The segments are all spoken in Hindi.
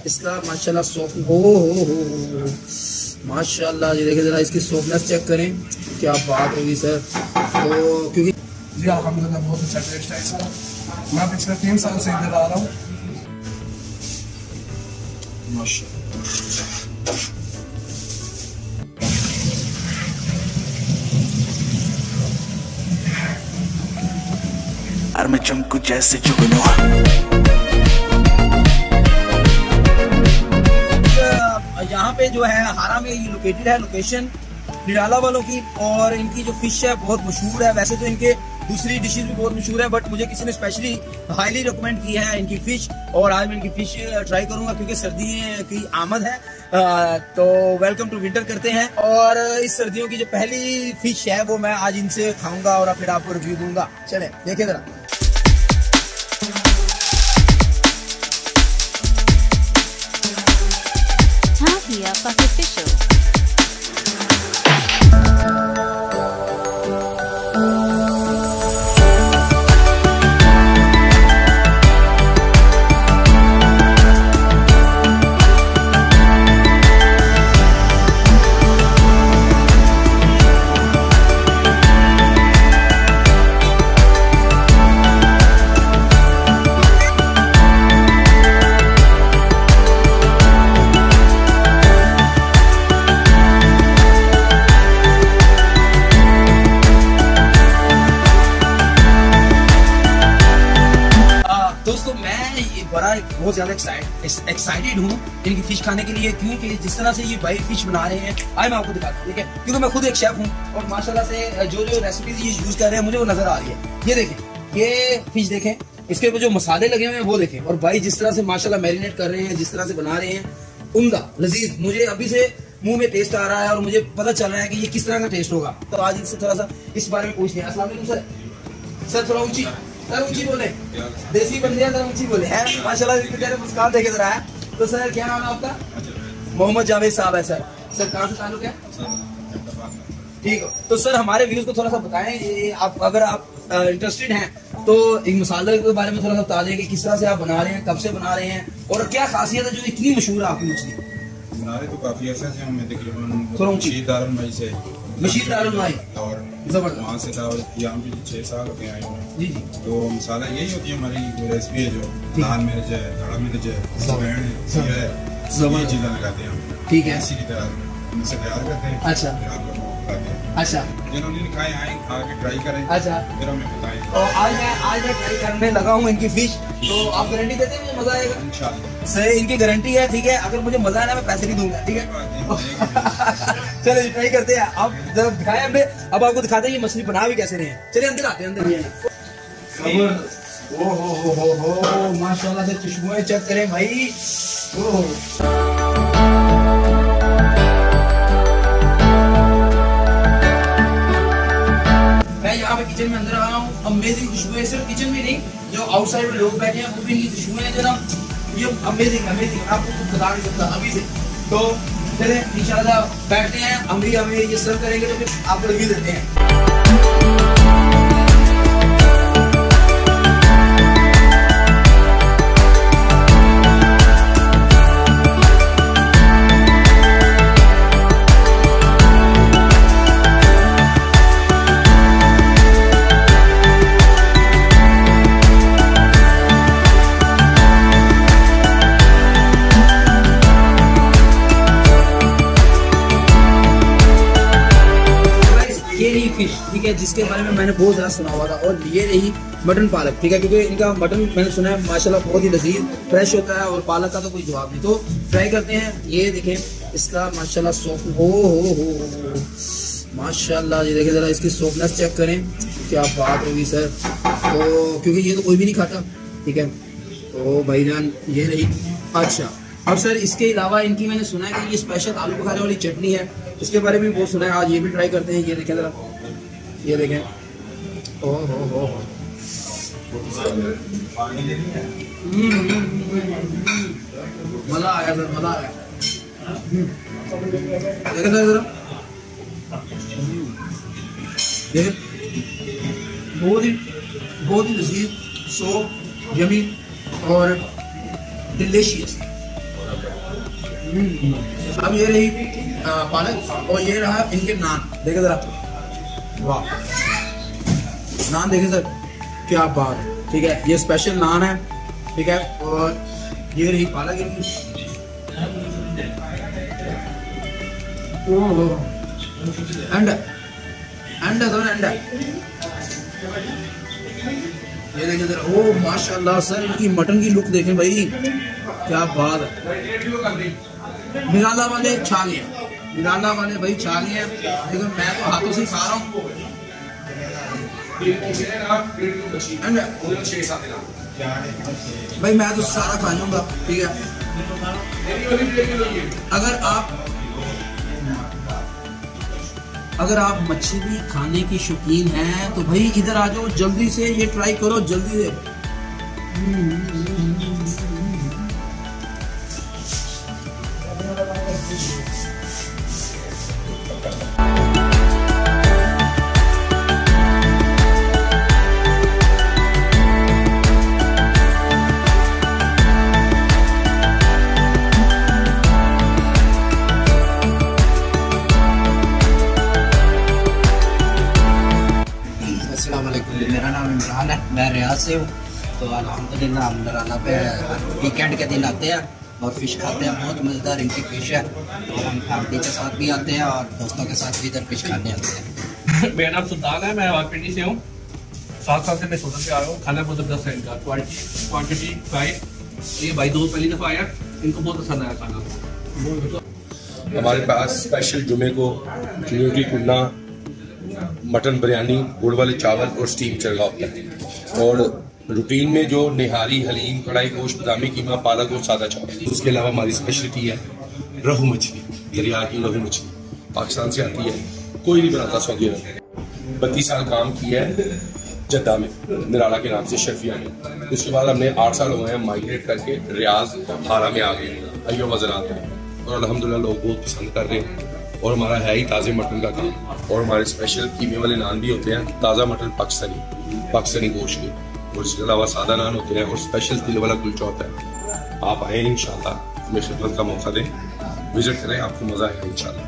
इसका माशाल्लाह सॉफ्ट हो माशाल्लाह। ये देखिए जरा इसकी सॉफ्टनेस चेक करें, क्या बात होगी सर। तो क्योंकि जी अल्हम्दुलिल्लाह बहुत अच्छा टेस्ट है इसका। मैं पिछले 3 साल से इधर आ रहा हूँ माशाल्लाह। और मैं चमकू जैसे जुगनू। यहाँ पे जो है हारा में ये लोकेटेड है, लोकेशन निराला वालों की, और इनकी जो फिश है बहुत मशहूर है। वैसे तो इनके दूसरी डिशेज भी बहुत मशहूर है, बट मुझे किसी ने स्पेशली हाईली रिकमेंड की है इनकी फिश, और आज मैं इनकी फिश ट्राई करूंगा क्योंकि सर्दी की आमद है। तो वेलकम टू विंटर करते हैं, और इस सर्दियों की जो पहली फिश है वो मैं आज इनसे खाऊंगा और फिर आपको रिव्यू दूंगा। चले देखिए जरा। Tahia Official. दोस्तों मैं बहुत ज्यादा एक्साइटेड हूँ इनकी फिश खाने के लिए, क्योंकि जिस तरह से ये भाई फिश बना रहे हैं आज मैं आपको दिखाता हूँ, ठीक है। क्योंकि मैं खुद एक शेफ हूँ और माशाल्लाह से जो जो रेसिपीज ये यूज कर रहे हैं मुझे वो नजर आ रही है। ये देखें, ये फिश देखें, इसके ऊपर जो मसाले लगे हुए हैं वो देखें, और भाई जिस तरह से माशाल्लाह मैरिनेट कर रहे हैं, जिस तरह से बना रहे हैं, उम्दा लजीज। मुझे अभी से मुंह में टेस्ट आ रहा है और मुझे पता चल रहा है कि ये किस तरह का टेस्ट होगा। तो आज इनसे थोड़ा सा इस बारे में पूछते हैं। अस्सलाम वालेकुम सर, थोड़ा ऊंची ऊंची बोले, देसी बंदे जरा ऊंची बोले हैं माशाल्लाह। मुस्कान देखे जरा है। तो सर क्या नाम है आपका? मोहम्मद जावेद साहब है सर। सर कहाँ से ताल्लुक है? ठीक है। तो सर हमारे व्यूज को थोड़ा सा बताएं, ये आप अगर आप इंटरेस्टेड हैं तो एक मसाले के बारे में थोड़ा सा बता दें कि किस तरह से आप बना रहे हैं, कब से बना रहे हैं, और क्या खासियत है जो इतनी मशहूर है आपकी मछली? हमारे तो काफी ऐसे से हमें तकरीबन थोड़ा ऊंची मशीद दारुल और जबरदस्त वहाँ से यहाँ भी 6 साल हो गए आए हुए। जी। तो मसाला यही होती है हमारी रेसिपी है, जो लाल मिर्च है, धड़ा मिर्च है, जवैन है, ये चीजें लगाते हैं हम, ठीक है, इसी की तरह इनसे तैयार करते हैं। अच्छा, फिर आप लोगों को खिलाते हैं। अच्छा, जिन्होंने खाए आए आके ट्राई करें, अच्छा, फिर हमें बताएं। और आज मैं ट्राई करने लगा हूँ इनकी फिश। तो आप गारंटी देते हैं मुझे मजा आएगा? इंशाल्लाह सर इनकी गारंटी है, ठीक है। अगर मुझे मजा आना मैं पैसे नहीं दूंगा, ठीक है। चलिए ट्राई करते हैं। अब जब दिखाए हमने, अब आपको दिखाते हैं ये मछली बना भी कैसे रहे हैं। चलिए अंदर आते हैं, अंदर। ओ माशाल्लाह से खुशबुएं चेक करें भाई। मैं यहाँ पे किचन में अंदर आया हूँ, अमेजिंग खुशबुएं। सिर्फ किचन में नहीं, जो आउटसाइड में लोग बैठे हैं वो भी इनकी खुशबुएं हैं जरा, ये अमेजिंग आपको कुछ बता नहीं सकता अभी से। तो चले इंशाल्लाह बैठते हैं, हमें ये सर्व करेंगे तो फिर आपको रिव्यू देते हैं। फिश, ठीक है, जिसके बारे में मैंने बहुत ज्यादा सुना हुआ था। और ये रही मटन पालक, ठीक है, क्योंकि इनका मटन मैंने सुना है माशाल्लाह बहुत ही लजीज फ्रेश होता है, और पालक का तो कोई जवाब नहीं। तो ट्राई करते हैं। ये देखें इसका माशाल्लाह सॉफ्ट हो माशाल्लाह। ये देखें जरा इसकी सॉफ्टनेस चेक करें, क्या बात होगी सर। तो क्योंकि ये तो कोई भी नहीं खाता, ठीक है। तो भाईजान ये रही। अच्छा, अब सर इसके अलावा इनकी मैंने सुना है कि ये स्पेशल आलू बुखारे वाली चटनी है, इसके बारे में बहुत सुना है। आज ये भी ट्राई करते हैं। ये देखें जरा, ये देखें, ओ मजा आया सर, मजा आया। देखें सर जरा, देखें, बहुत ही लजीज, सॉफ्ट, यमी और डिलीशियस। अब ये रही पालक और ये रहा इनके नान। देखे जरा, वाह नान देखे सर, क्या बात है। ठीक है, ये स्पेशल नान है। ठीक है, और ये रही पालक इनकी। अंडा ये देखिए सर, ओ माशाल्लाह सर, इनकी मटन की लुक देखें भाई, क्या बात है। मिराला वाले छा गए, मिराला वाले भाई छा गए हैं। लेकिन मैं तो हाथों से खा रहा हूँ। भाई मैं तो सारा खा जाऊंगा। ठीक है, अगर आप मछली खाने की शौकीन हैं तो भाई इधर आ जाओ, जल्दी से ये ट्राई करो, जल्दी से। मेरा नाम इमरान है, मैं रियाज से हूँ। तो अल्हम्दुलिल्लाह हम नराला पे वीकेंड के दिन आते हैं और फ़िश खाते हैं। बहुत मज़ेदार इनकी फ़िश है, और हम फैमिली के साथ भी आते हैं और दोस्तों के साथ भी इधर फ़िश खाने आते हैं। मेरा नाम सुल्तान है, मैं रावलपिंडी से हूँ। 7 साल से मैं सोलन से आ रहा हूँ। खाना बहुत ज़बरदस्त है इनका, क्वान्टिटी प्राइस। ये भाई दोस्त पहली दफ़ा आया, इनको बहुत पसंद आया खाना। हमारे पास स्पेशल जुमे को न्यूट्री कुन्ना, मटन बिरयानी, गुड़ वाले चावल और स्टीम चरगा होता है। और रूटीन में जो निहारी, हलीम, कढ़ाई गोश्त, बादामी कीमा, पालक और सादा चावल। उसके अलावा हमारी स्पेशलिटी है रहू मछली, दरिया की रहू मछली, पाकिस्तान से आती है, कोई नहीं बनाता सऊदी अरब। 32 साल काम किया है जद्दा में, निराला के नाम से शेफिया में। उसके बाद हमने 8 साल हो गए हैं माइग्रेट करके रियाज हारा में आ गए, अयो वज़रात में। और अल्हम्दुलिल्लाह लोग बहुत पसंद कर रहे हैं। और हमारा है ही ताज़े मटन का काम। और हमारे स्पेशल कीमे वाले नान भी होते हैं, ताज़ा मटन पाकिस्तानी गोश्त के। और इसके अलावा सादा नान होते हैं और स्पेशल तिल वाला कुलचा होता है। आप आए इंशाल्लाह, हमें खिदमत का मौका दें, विजिट करें, आपको मज़ा आएगा इंशाल्लाह।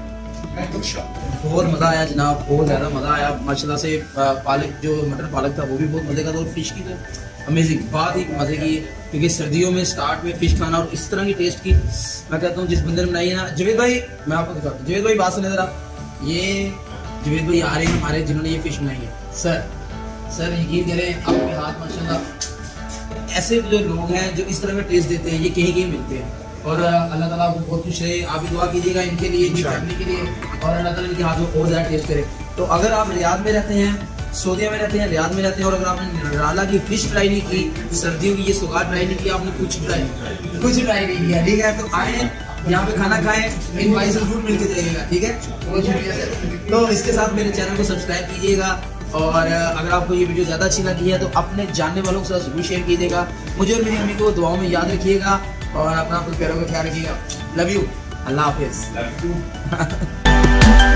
बहुत मज़ा आया जनाब, बहुत ज़्यादा मज़ा आया। माशाल्लाह से पालक, जो मटर पालक था वो भी बहुत मज़े का था। और फिश की तो अमेजिंग, बात ही मज़े की, क्योंकि सर्दियों में स्टार्ट में फिश खाना और इस तरह की टेस्ट की, मैं कहता हूँ जिस बंदे ने बनाई है ना। जवेद भाई, मैं आपको दिखाता हूँ, जवेद भाई बात सुने जरा। ये जवेद भाई आ रहे हैं हमारे, जिन्होंने ये फिश बनाई है। सर यकीन करें, आपके हाथ माशाल्लाह, ऐसे जो लोग हैं जो इस तरह का टेस्ट देते हैं, ये कहीं कहीं मिलते हैं। और अल्लाह ताला आपको बहुत खुश रहे, आप भी दुआ कीजिएगा इनके लिए, इनकी फैमिली के लिए, और अल्लाह ताला इनके हाथ में और ज़्यादा टेस्ट करे। तो अगर आप रियाद में रहते हैं, सऊदीया में रहते हैं, रियाद में रहते हैं, और अगर आपने निराला की फिश ट्राई नहीं की, सर्दियों की ये सुगार ट्राई नहीं की, आपने कुछ ट्राई नहीं किया, ठीक है, तो आए यहाँ पे खाना खाएं, इन भाई से फूड मिलके जाइएगा। ठीक है, बहुत शुक्रिया सर। तो इसके साथ मेरे चैनल को सब्सक्राइब कीजिएगा, और अगर आपको ये वीडियो ज़्यादा अच्छी लगी है तो अपने जानने वालों के साथ जरूर शेयर कीजिएगा। मुझे और मेरी अम्मी को दुआओं में याद रखिएगा, और अपना प्यारों का ख्याल रखिएगा। लव यू, अल्लाह हाफिज़।